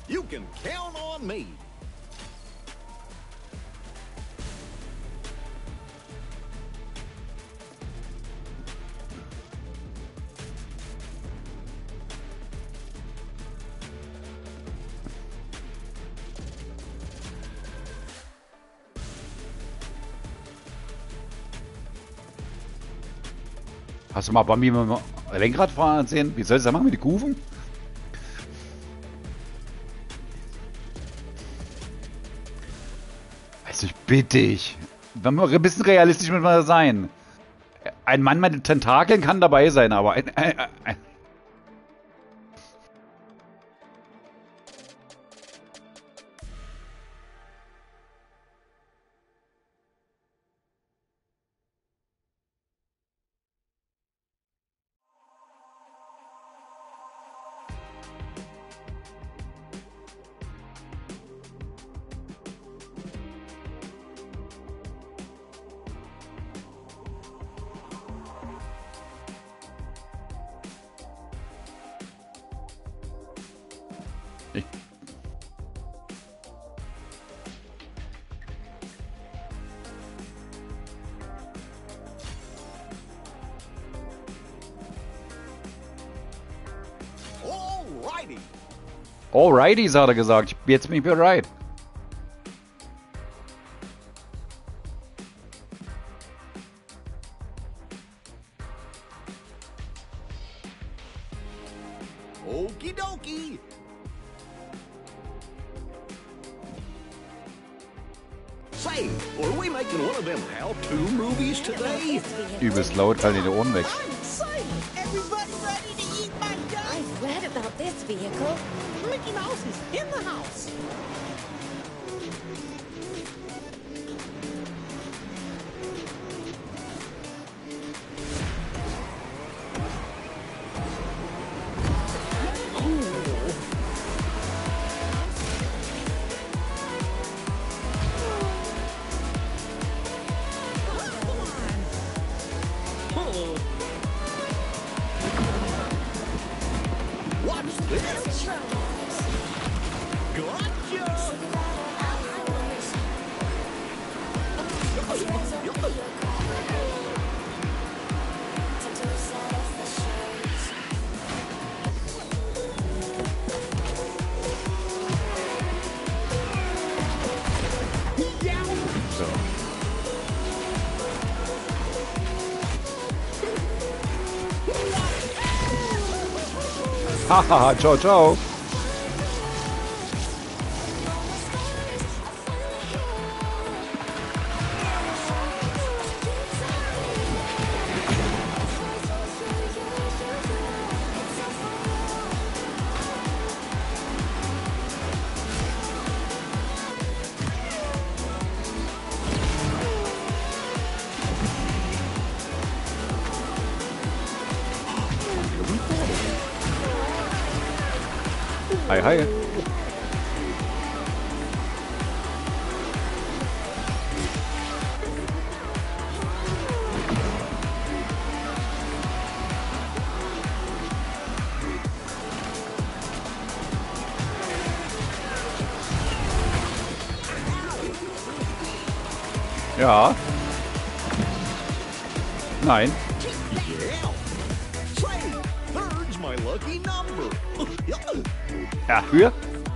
You can count on me. Hast du mal Bambi mit dem Lenkrad fahren sehen? Wie soll es da machen mit den Kufen? Also ich bitte dich. Ein bisschen realistisch muss man sein. Ein Mann mit Tentakeln kann dabei sein, aber ein ich, Alrighty. Alrighty, hat er gesagt. Jetzt bin ich bereit. Okie dokie. Say, are we making one of them how-to movies today? Übelst laut, fallen die Ohren weg. Say, everybody ready to eat my duck? I've read about this vehicle. Mickey Mouse is in the house. What's this? Gotcha! So. Hahaha, ciao, ciao. Hi, hi. Ja. Nein. Yeah. Say, third's my lucky number. Ja, höher.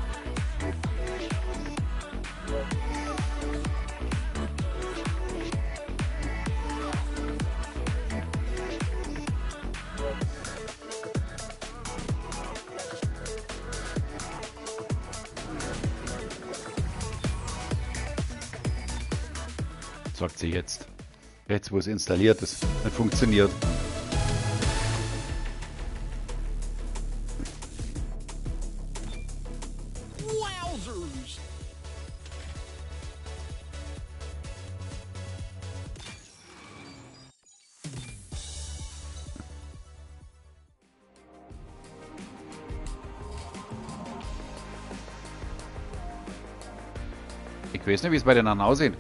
Sagt sie jetzt. Jetzt, wo es installiert ist. Nicht funktioniert. Wowzers! Ich weiß nicht, wie es bei den anderen aussieht.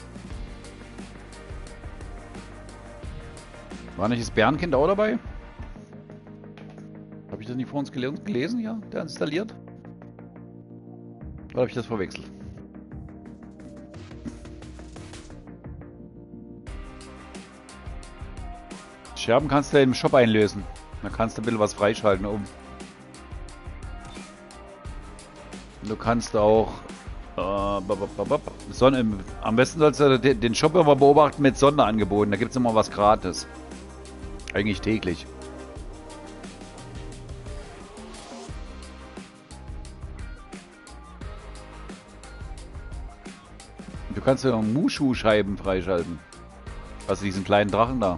War nicht das Bärenkind auch dabei? Habe ich das nicht vor uns gelesen? Ja, der installiert. Oder habe ich das verwechselt? Scherben kannst du im Shop einlösen. Da kannst du ein bisschen was freischalten oben. Du kannst auch am besten sollst du den Shop immer beobachten mit Sonderangeboten. Da gibt es immer was gratis. Eigentlich täglich. Du kannst ja Mushu-Scheiben freischalten. Also diesen kleinen Drachen da.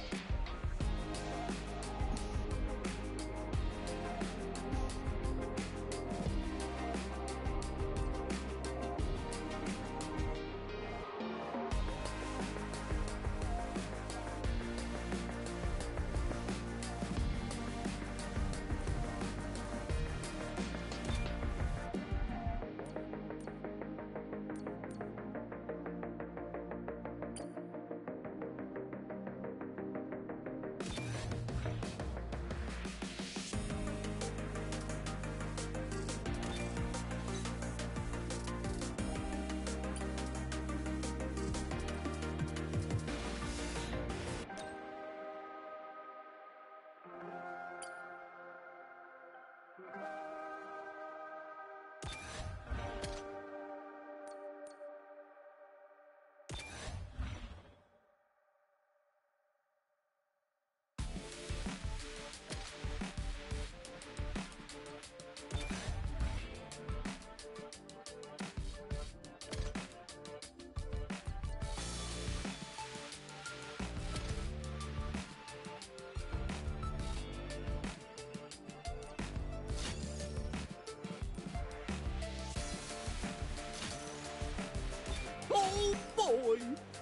Oh boy!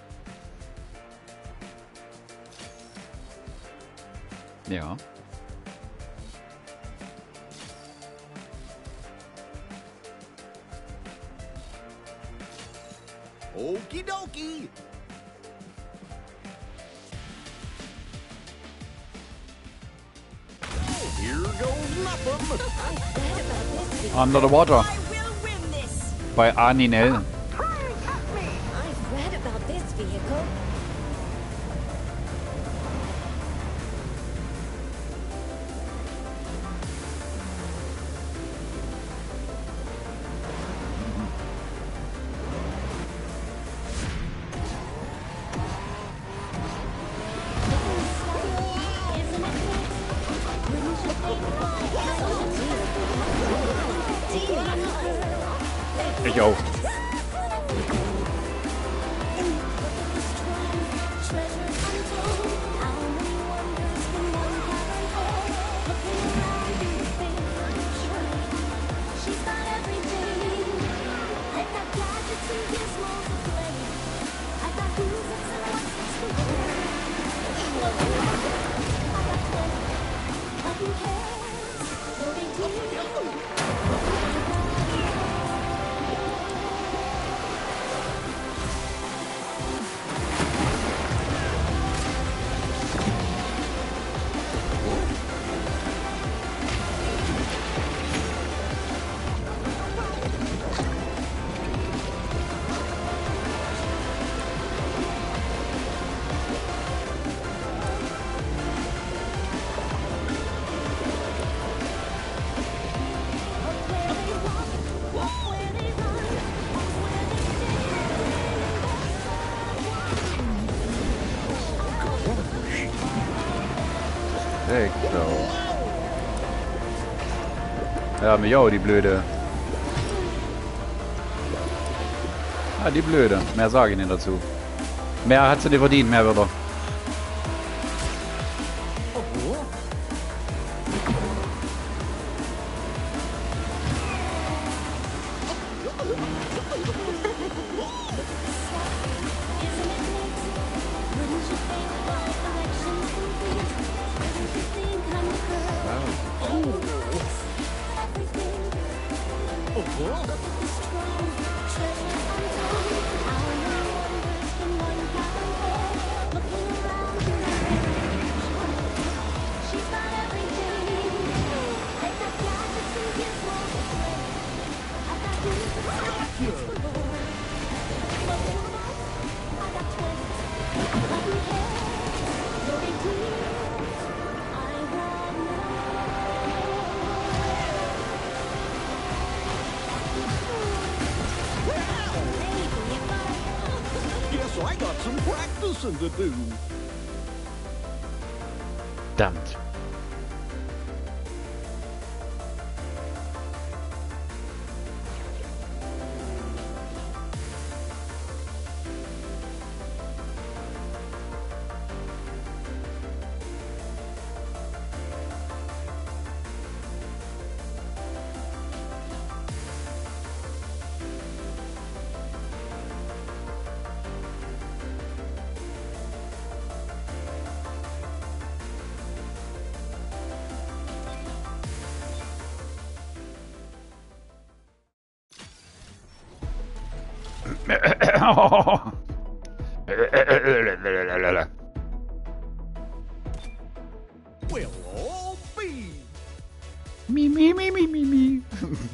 Ja. Okie dokie. Here goes nothing. I read about this vehicle. Under the Water. I will win this! Bei Aninel. I've read about this vehicle. Ich auch. Ja, mich auch, die Blöde. Ah, die Blöde. Mehr sage ich nicht dazu. Mehr hat sie nicht verdient, mehr wird er. some practicing to do. Verdammt. We'll all be. Me, me, me, me, me, me.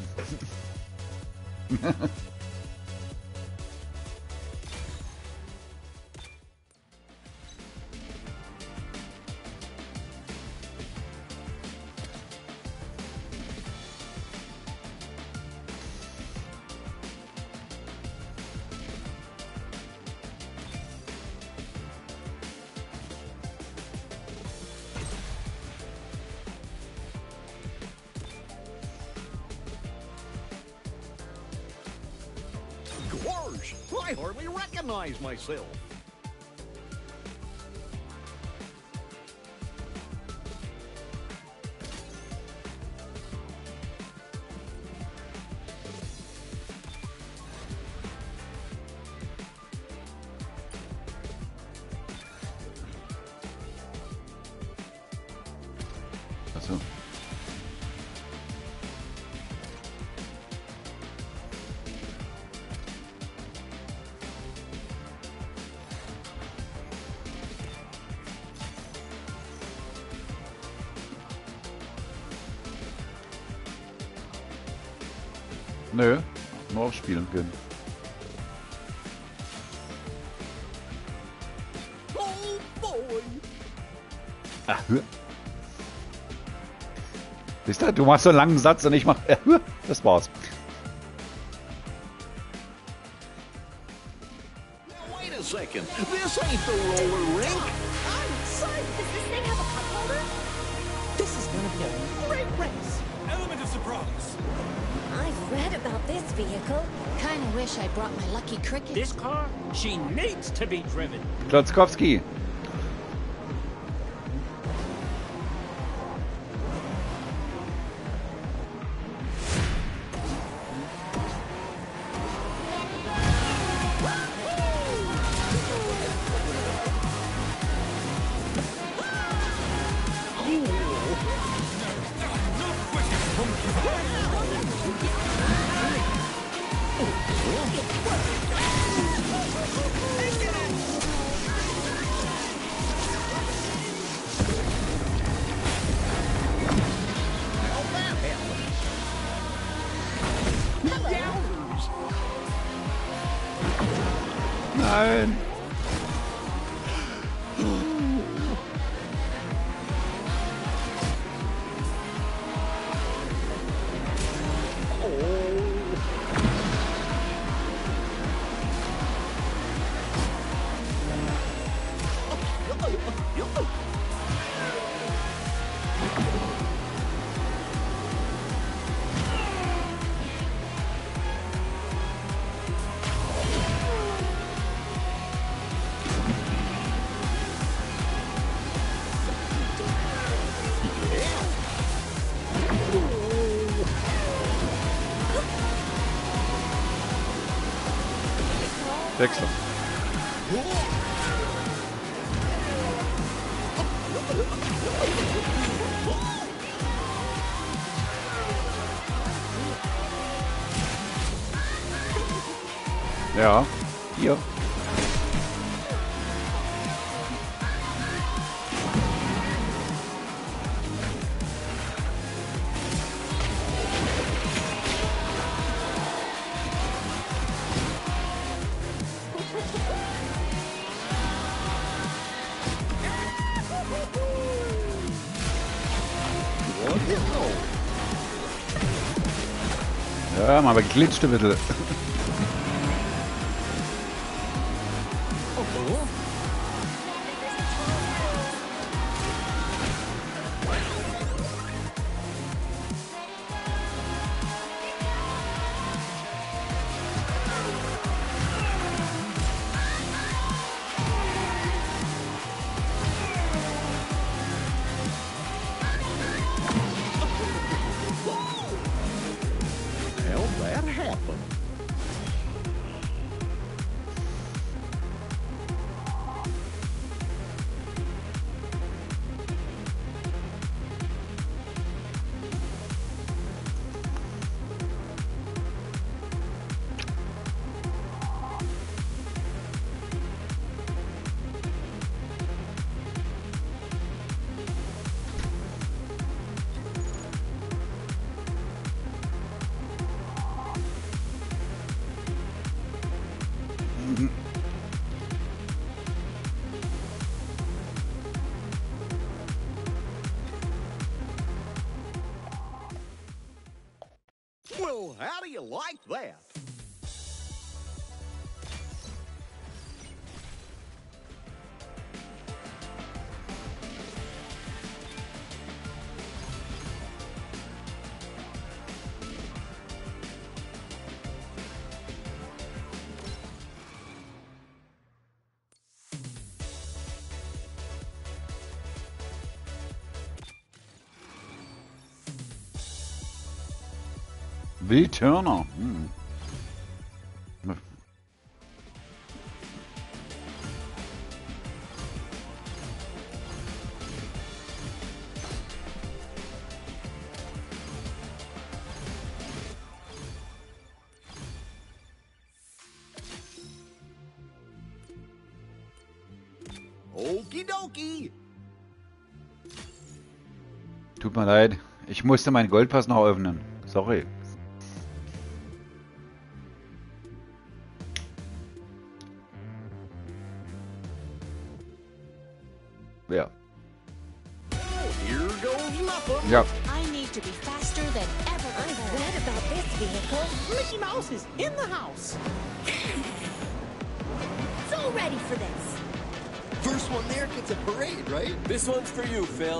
Gosh, I hardly recognize myself. Achso. Nö, nur aufspielen können. Oh boy. Ach, siehst du, du machst so einen langen Satz und ich mach. Das war's. Now, wait a second. This ain't the roller rink. I'm excited. Does this thing have a cup holder? This is gonna be a great race. Element of surprise. I've read about this vehicle. Kinda wish I brought my lucky cricket. This car, she needs to be driven. Klotzkowski. Nein. Wechsel. Ja, hier. Ja, mal geglitscht ein bisschen. Oh, How'd that happen? Well, how do you like that? Will Turner. Hm. Okie dokie. Tut mir leid. Ich musste meinen Goldpass noch öffnen. Sorry. Ja. Here goes nothing. Ja. I need to be faster than ever I've before. read about this vehicle. Mickey Mouse is in the house. So ready for this. First one there gets a parade, right? This one's for you, Phil.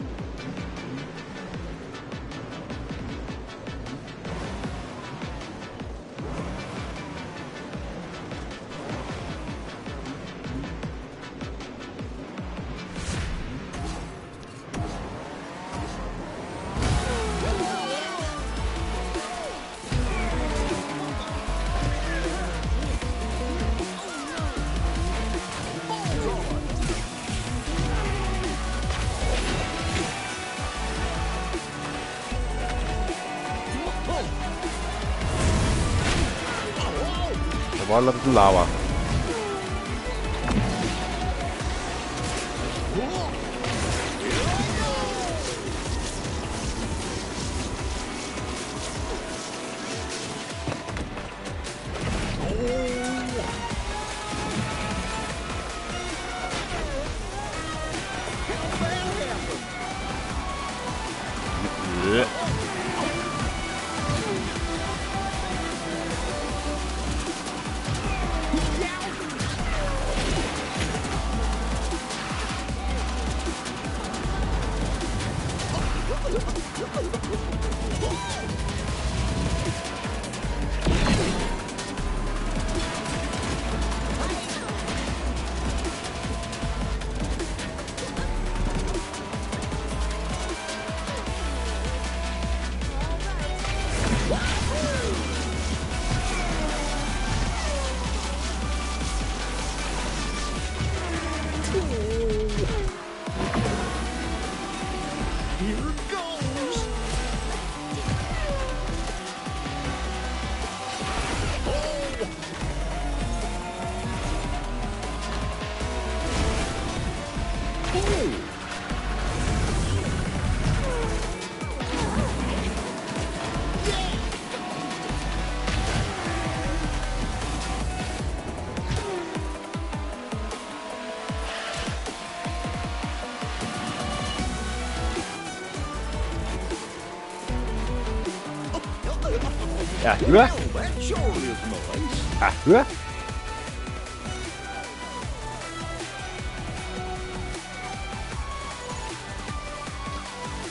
Da war ein bisschen Lava. Here goes. Ja, höher. Well, that sure is nice. Ah, höher.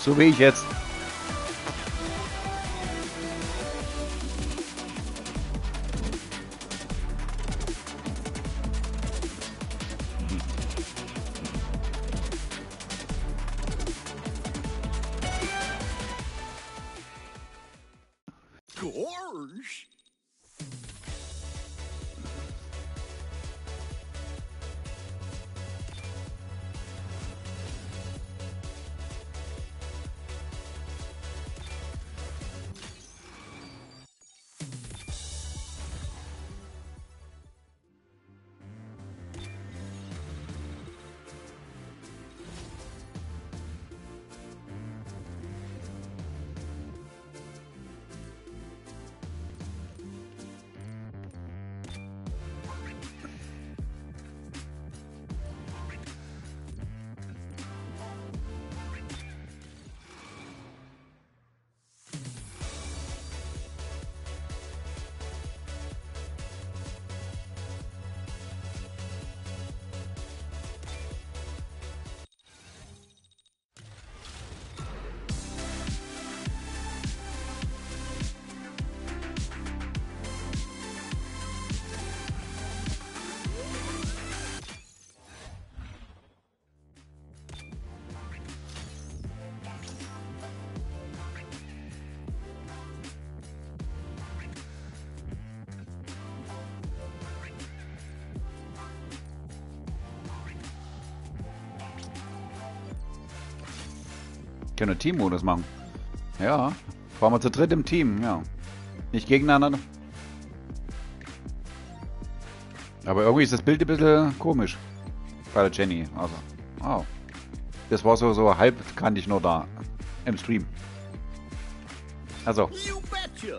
So wie ich jetzt. Gorge. Können Teammodus machen. Ja. Fahren wir zu dritt im Team, ja. Nicht gegeneinander. Aber irgendwie ist das Bild ein bisschen komisch. Bei der Jenny. Also. Oh. Das war so halbkantig nur da. Im Stream. Also. You betcha.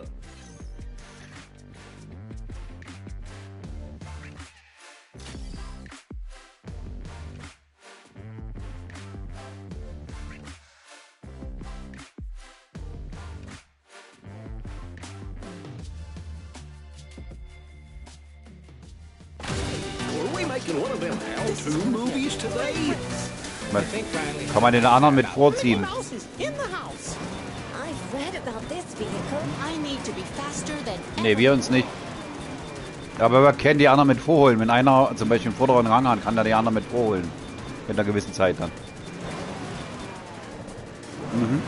Were we making one of them how-to movies today? Was? Kann man den anderen mit vorziehen? Who else is in the house? I've read about this vehicle. I need to be faster than Ne, wir uns nicht. Aber wir können die anderen mit vorholen. Wenn einer zum Beispiel einen vorderen Rang hat, kann er die anderen mit vorholen. In einer gewissen Zeit dann. Mhm.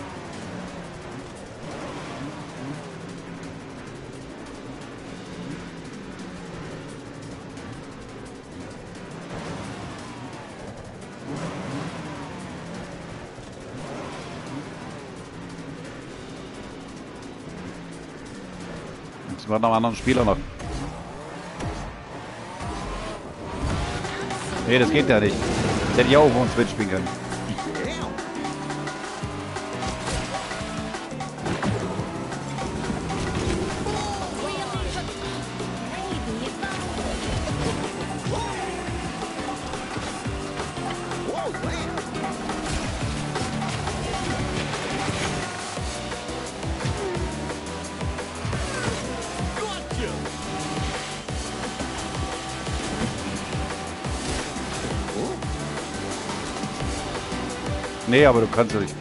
Jetzt wird noch ein anderer Spieler noch. Nee, das geht ja nicht. Das hätte ich auch auf uns Switch spielen können. Yeah. Whoa, man. Gotcha. Nee, aber du kannst ja nicht.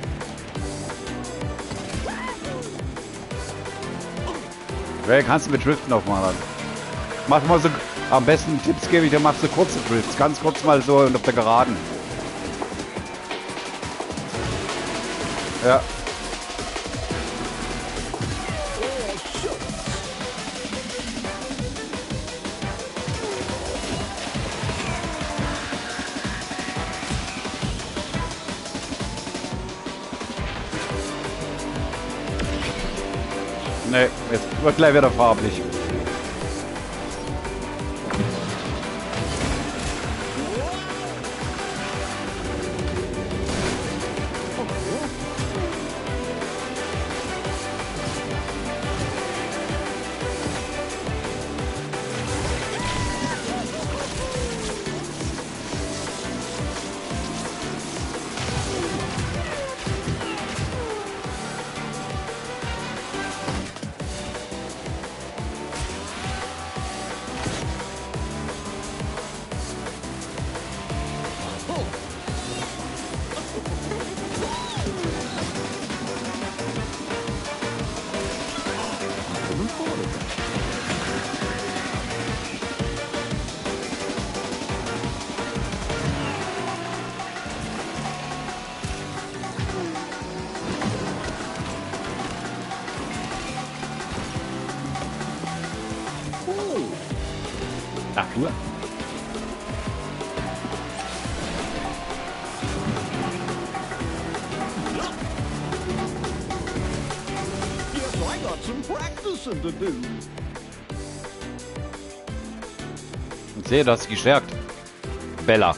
Wer kannst du mit Driften aufmachen? Mach mal so, am besten Tipps gebe ich dir, machst du kurze Drifts. Ganz kurz mal so und auf der Geraden. Ja. Nee, jetzt wird gleich wieder farblich. Ach, du? Yes, I got some practicing to do. Ich sehe, du hast dich gestärkt. Bella.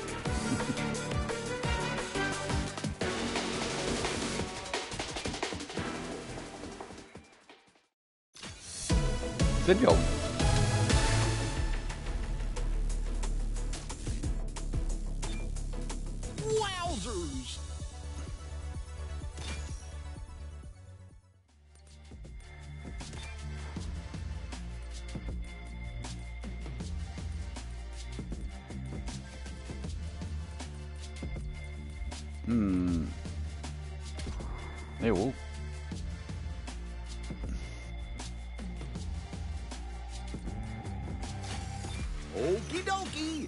Sind wir auch. Wowzers! Jo. Okie dokie!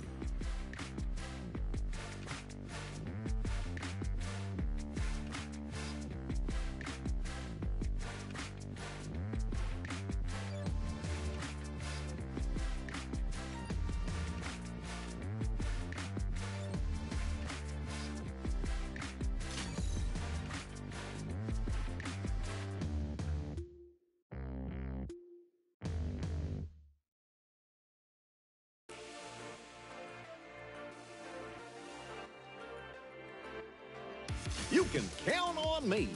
You can count on me.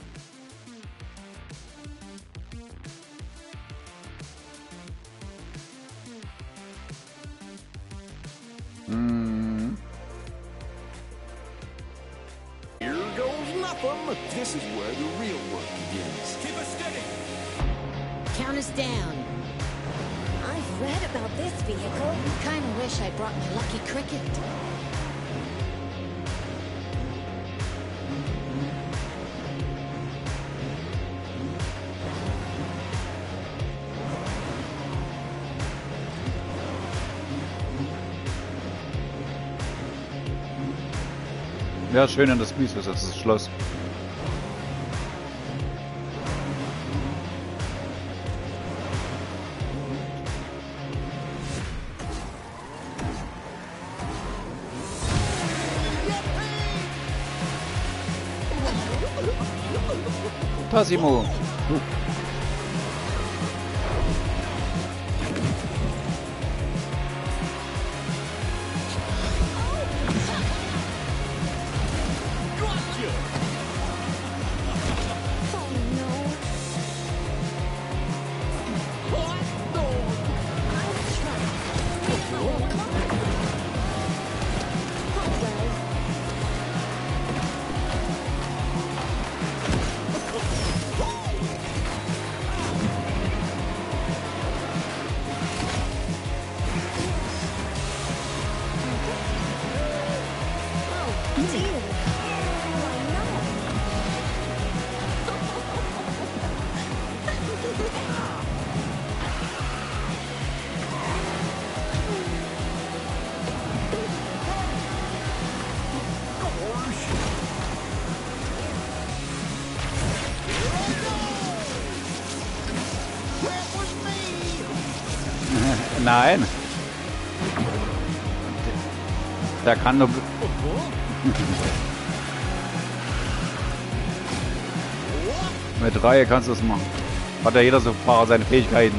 Here goes nothing. This is where the real work begins. Keep us steady. Count us down. I've read about this vehicle. Kinda wish I brought my lucky cricket. Ja, schön in das Biest, das ist das Schloss. Tassimo. Oh no. Nein. Der kann nur... Mit Reihe kannst du es machen. Hat ja jeder so Fahrer seine Fähigkeiten.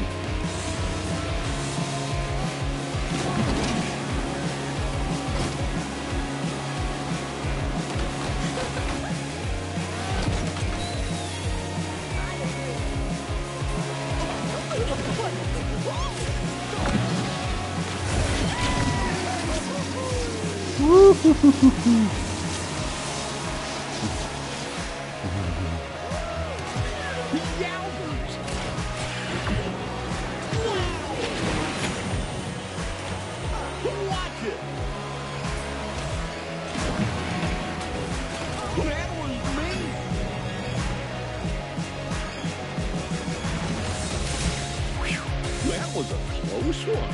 That was a close one.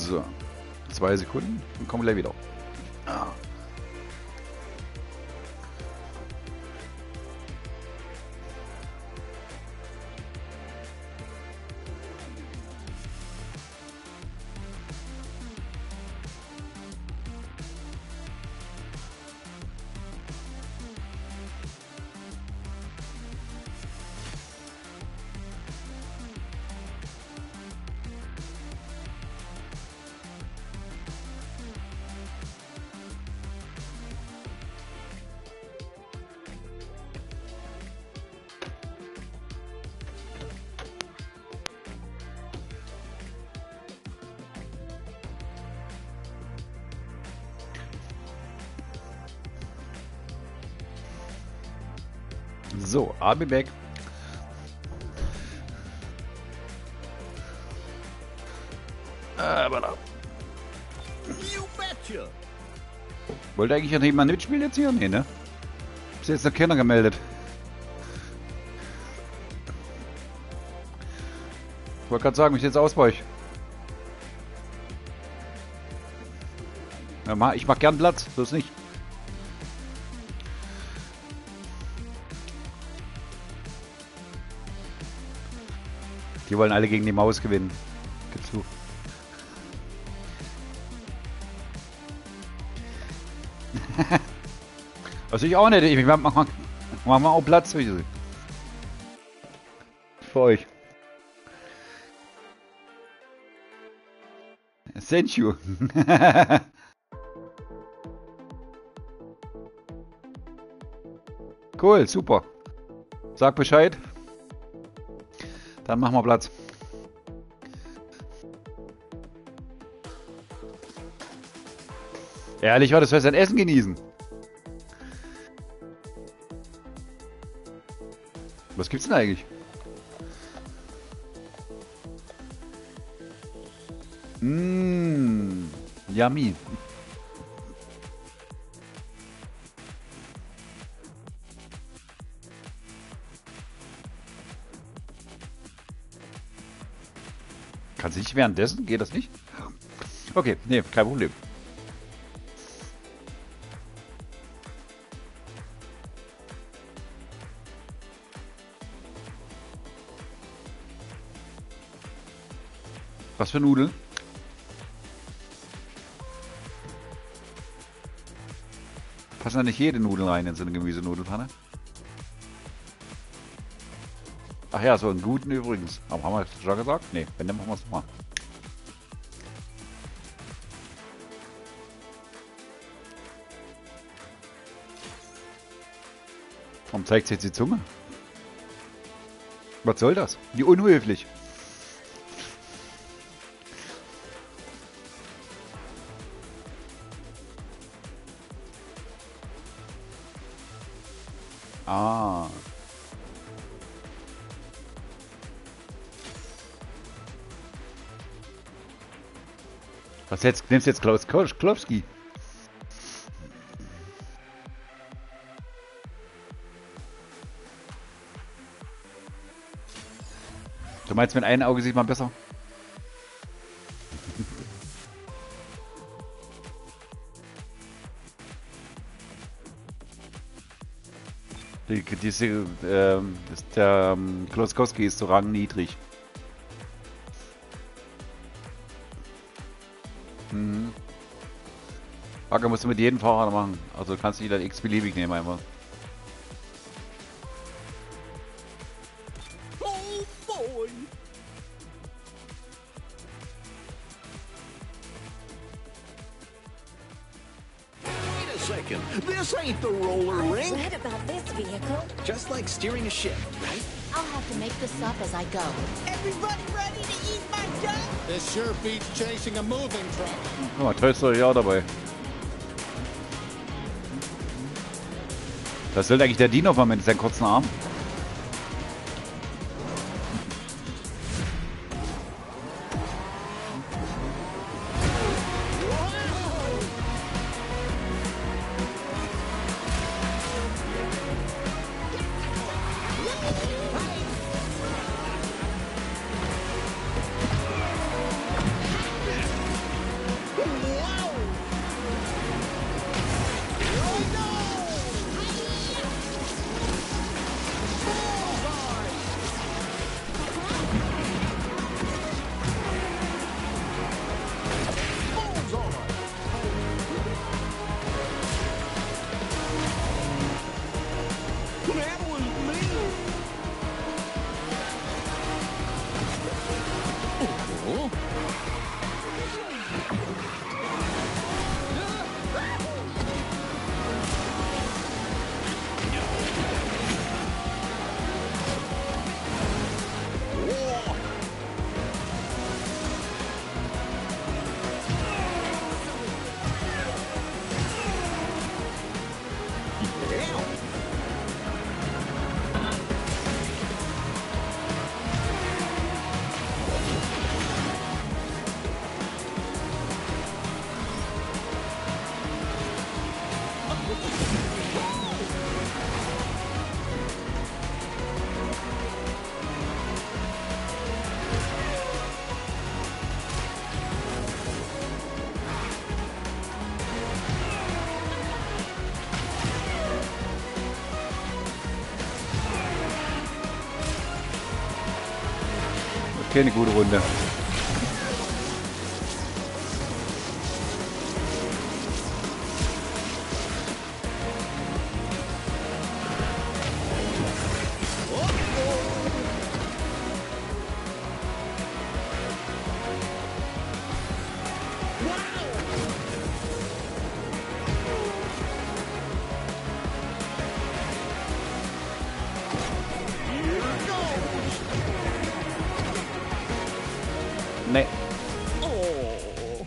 So. 2 Sekunden und kommen gleich wieder. Ah. So, I'll be back. Voilà. You betcha. Wollte eigentlich noch jemand mitspielen jetzt hier? Nee, ne? Ist jetzt noch keiner gemeldet. Ich wollte gerade sagen, ich jetzt ausweiche. Ja, ich mach gern Platz, so ist nicht. Die wollen alle gegen die Maus gewinnen. Gib's zu. Also ich auch nicht. Ich mach mal auch Platz für euch. Thank you. Cool, super. Sag Bescheid. Dann machen wir Platz. Ehrlich, war das für sein Essen genießen. Was gibt's denn eigentlich? Yummy. Kannst du nicht währenddessen? Geht das nicht? Okay, nee, kein Problem. Was für Nudeln? Passen da nicht jede Nudel rein in so eine Gemüsenudelpfanne? Ach ja, so einen guten übrigens. Aber haben wir das schon gesagt? Nee, wenn, dann machen wir es nochmal. Warum zeigt sich jetzt die Zunge? Was soll das? Wie unhöflich. Ah. Was jetzt? Nimmst du jetzt Klaus Klowski? Du meinst, mit einem Auge sieht man besser? Der Kloskowski ist so rangniedrig. Bagger musst du mit jedem Fahrer machen. Also kannst du jeder x-beliebig nehmen einfach. Oh boy. Wait a second. This ain't the roller I've rink. read about this vehicle. Just like steering a ship, right? I'll have to make this up as I go. Everybody ready to eat my duck? This sure beats chasing a moving truck. Guck mal, Toy Story auch dabei. Was will eigentlich der Dino von mit seinen kurzen Armen? Yeah. Okay, eine gute Runde. Nee. Oh.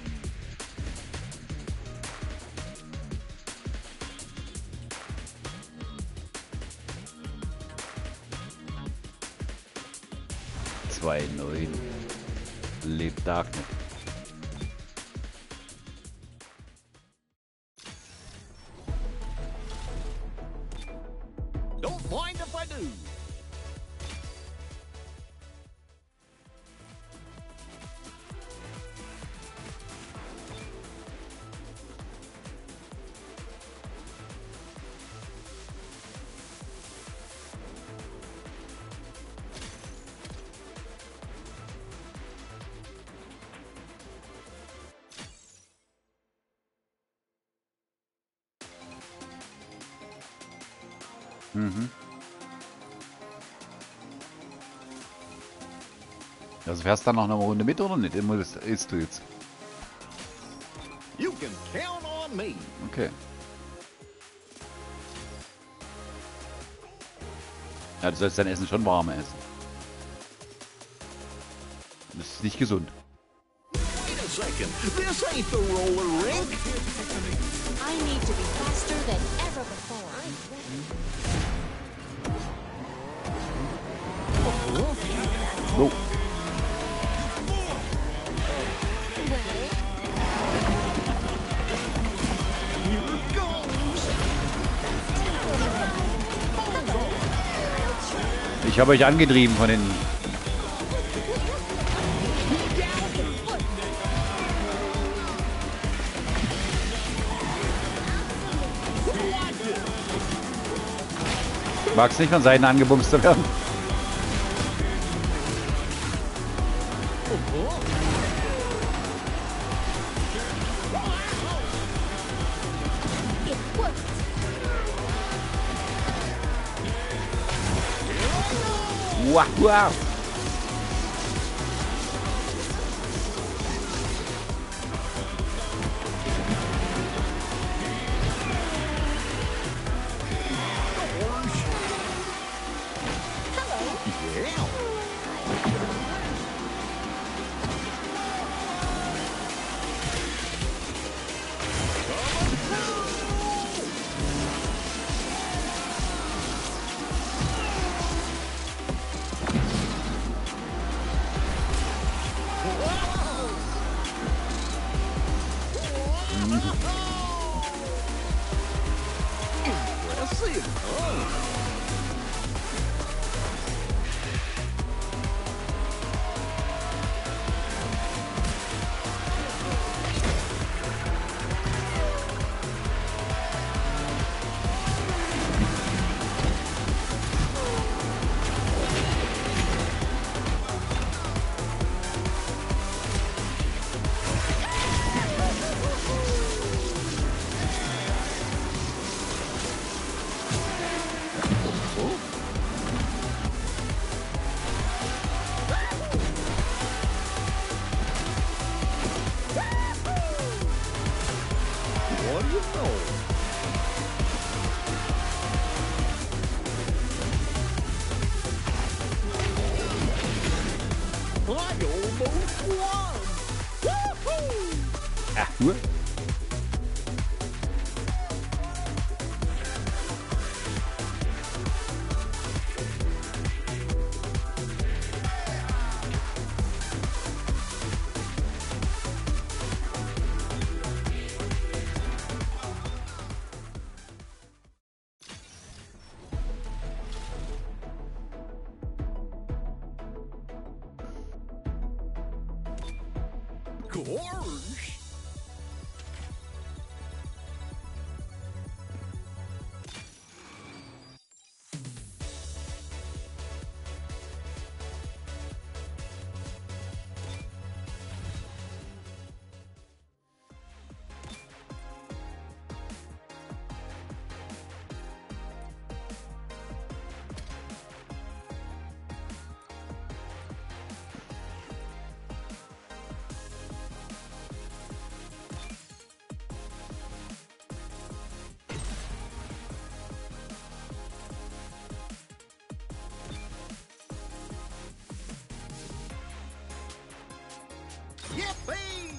2-9. Lebt Darknet. Don't mind if I do. Also fährst du dann noch eine Runde mit oder nicht? Immer das isst du jetzt. You can count on me. Okay. Ja, du sollst dein Essen schon warm essen. Das ist nicht gesund. Wait a second. This ain't the roller rink. I need to be faster than ever before. So. Ich habe euch angetrieben von hinten. Magst nicht von Seiten angebumst zu werden? It worked. Wow, wow. What do you know? I almost won! Woohoo! Ach, nur. course. Yippee!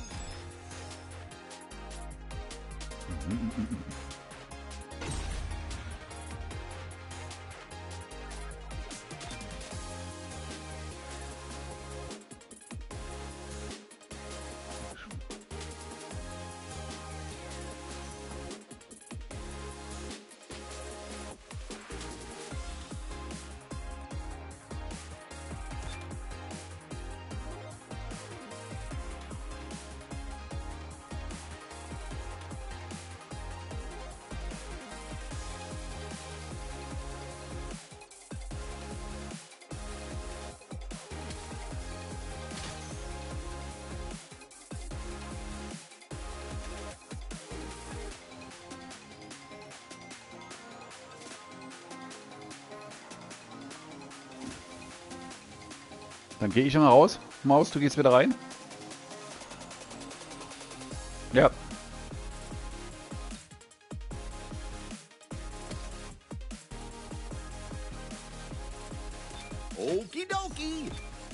Dann gehe ich schon mal raus. Maus, du gehst wieder rein. Ja. Okie dokie.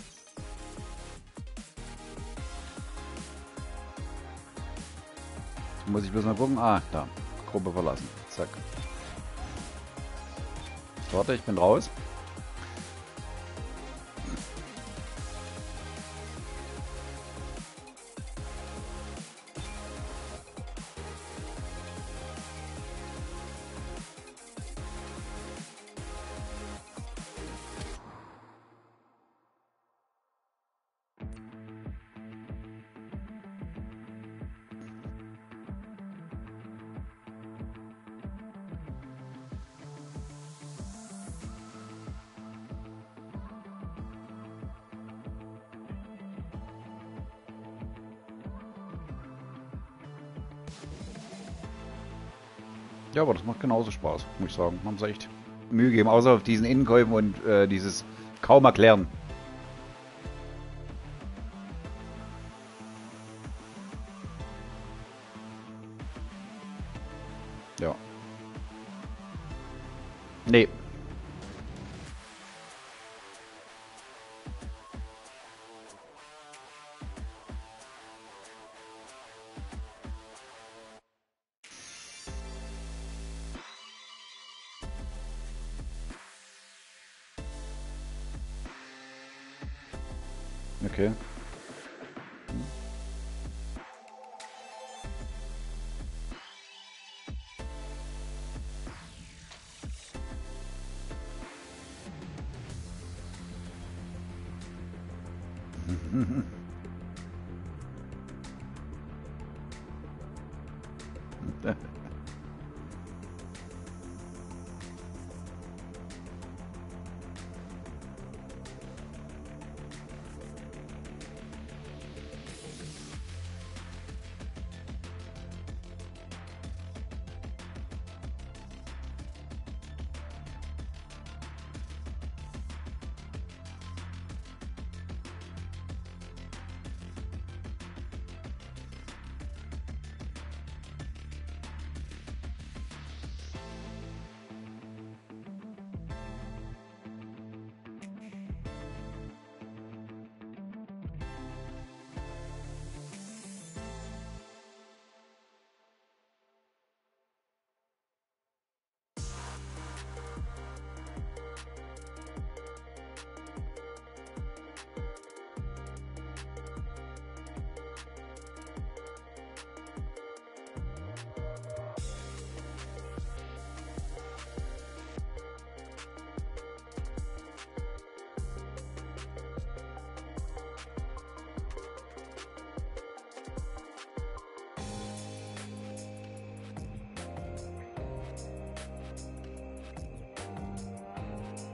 Jetzt muss ich bloß mal gucken. Ah, da. Gruppe verlassen. Zack. Warte, ich bin raus. Ja, aber das macht genauso Spaß, muss ich sagen. Man muss echt Mühe geben, außer auf diesen Innenkäufen und dieses kaum erklären. Ja. Nee. Okay.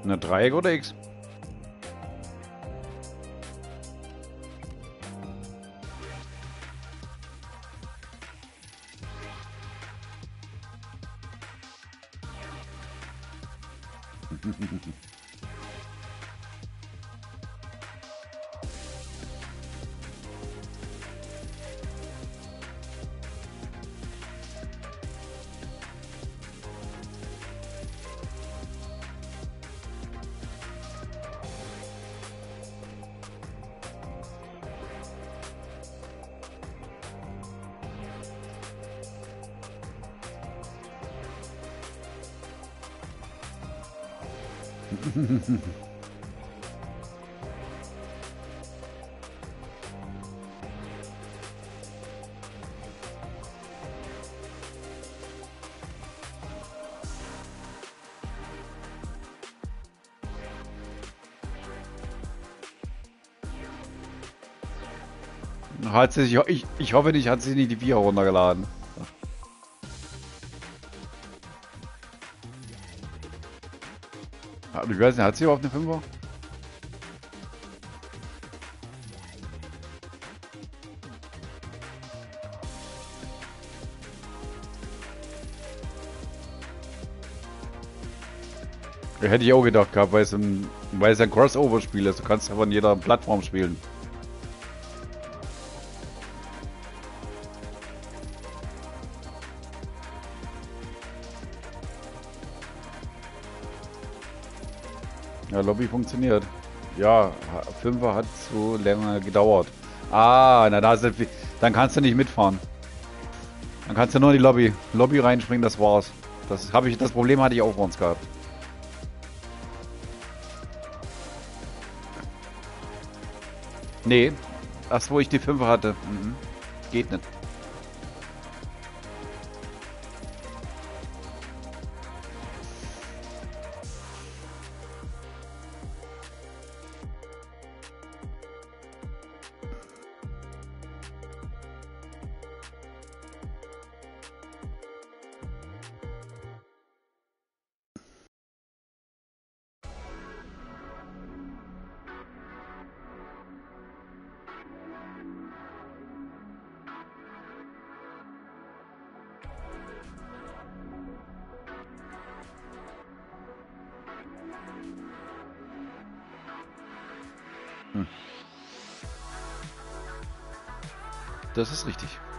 Eine Dreieck oder X? Hat sie sich, ich hoffe nicht, hat sie nicht die 4 runtergeladen. Ich weiß nicht, hat sie überhaupt eine 5er? Hätte ich auch gedacht gehabt, weil es ein Crossover-Spiel ist. Du kannst ja von jeder Plattform spielen. Ja, Lobby funktioniert. Ja, 5er hat zu lange gedauert. Ah, na dann kannst du nicht mitfahren. Dann kannst du nur in die Lobby reinspringen, das war's. Das Problem hatte ich auch vor uns gehabt. Nee, erst wo ich die 5er hatte. Mhm. Geht nicht. Das ist richtig.